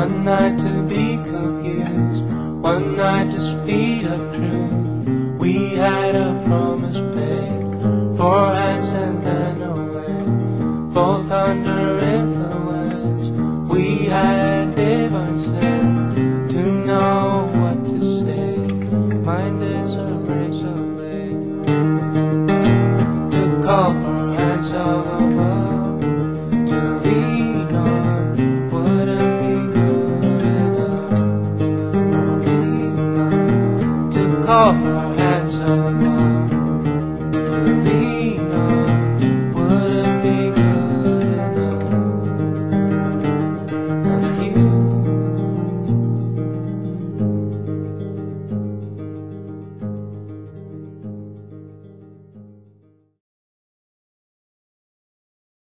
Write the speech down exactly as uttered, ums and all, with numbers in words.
One night to be confused, one night to speed up truth. We had a promise made, four hands and then away, both under influence. We had